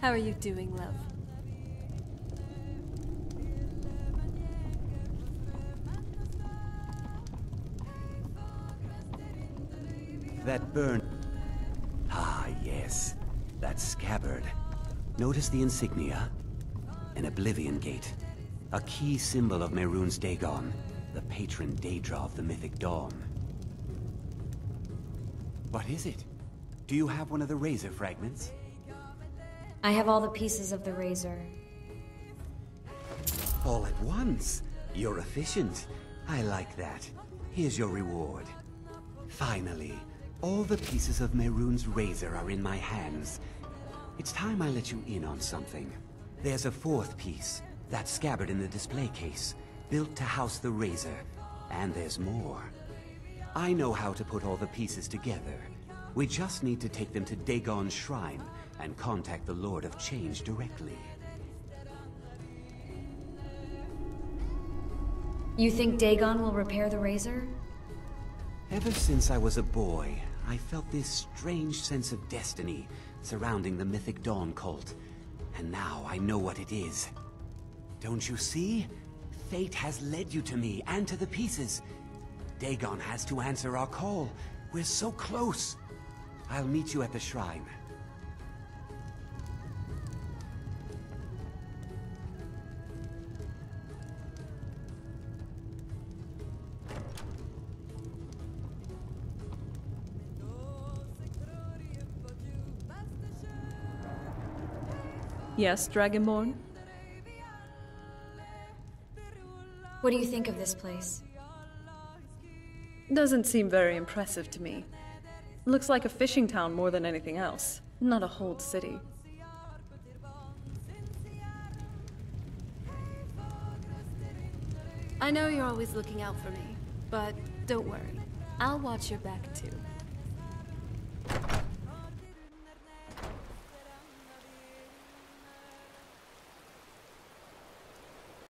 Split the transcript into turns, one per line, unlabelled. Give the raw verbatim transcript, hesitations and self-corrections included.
How are you doing, love?
That burn... Ah, yes. That scabbard. Notice the insignia? An Oblivion Gate. A key symbol of Mehrunes Dagon, the patron Daedra of the Mythic Dawn. What is it? Do you have one of the Razor fragments?
I have all the pieces of the Razor.
All at once? You're efficient. I like that. Here's your reward. Finally, all the pieces of Mehrunes' Razor are in my hands. It's time I let you in on something. There's a fourth piece, that scabbard in the display case, built to house the Razor. And there's more. I know how to put all the pieces together. We just need to take them to Dagon's shrine and contact the Lord of Change directly.
You think Dagon will repair the Razor?
Ever since I was a boy, I felt this strange sense of destiny surrounding the Mythic Dawn cult. And now I know what it is. Don't you see? Fate has led you to me and to the pieces. Dagon has to answer our call. We're so close. I'll meet you at the shrine.
Yes, Dragonborn?
What do you think of this place?
Doesn't seem very impressive to me. Looks like a fishing town more than anything else, not a whole city. I know you're always looking out for me, but don't worry. I'll watch your back too.